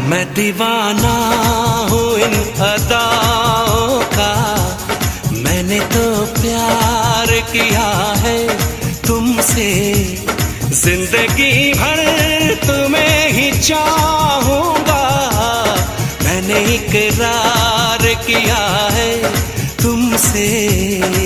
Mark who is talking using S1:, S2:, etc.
S1: मैं दीवाना हूँ इन अदाओं का, मैंने तो प्यार किया है तुमसे, जिंदगी भर तुम्हें ही चाहूंगा। मैंने इकरार किया है तुमसे।